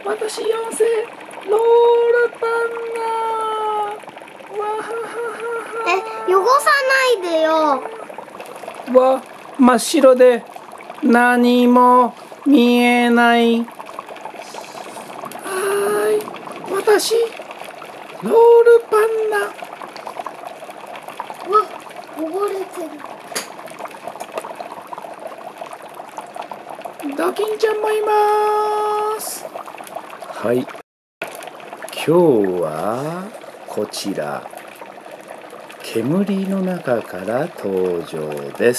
私妖精ロールパンナ。わははは。 汚さないでよ。 わ、真っ白で何も見えない。はーい、私ロールパンナ。 わ、汚れてる。 ドキンちゃんもいます。はい、今日はこちら煙の中から登場です。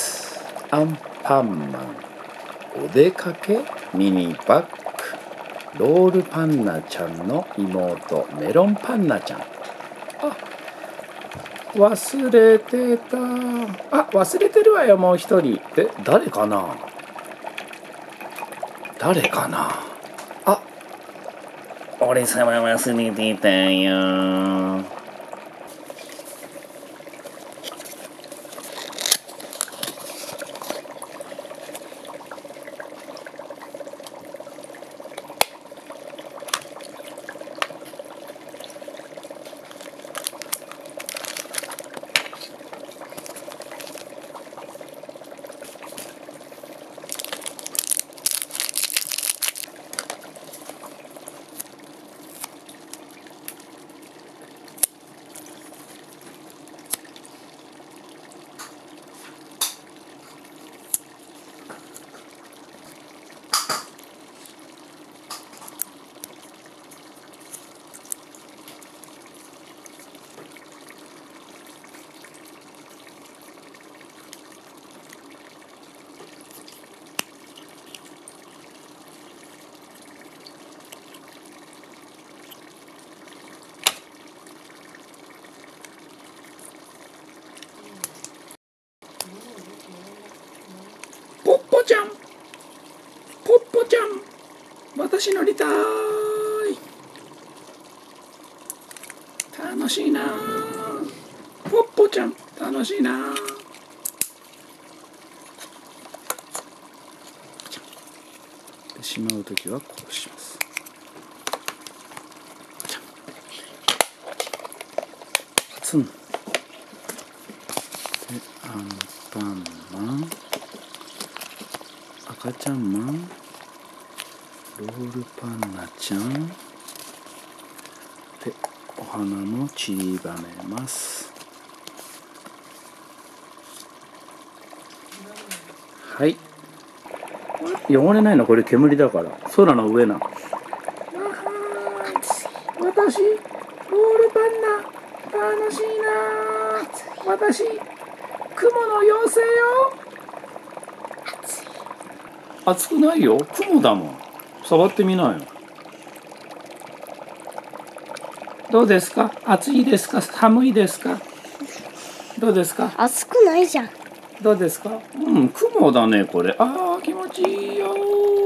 アンパンマンお出かけミニバッグ、ロールパンナちゃんの妹メロンパンナちゃん。あ、忘れてた。あ、忘れてるわよ、もう一人。誰かな。誰かな。あ、俺様忘れてたよ。ポッポちゃん、ポッポちゃん、私乗りたい。楽しいな。ポッポちゃん、楽しいな。しまうときはこうします。パツン。で、アンパンマン、赤ちゃんマン、ロールパンナちゃんで、お花も散りばめます。はい、汚れないの、これ煙だから。空の上な。私ロールパンナ楽しいな。私雲の妖精よ。暑くないよ、雲だもん。触ってみなよ。どうですか。暑いですか、寒いですか。どうですか。 暑くないじゃん。 どうですか。雲だねこれ。あー、気持ちいいよ。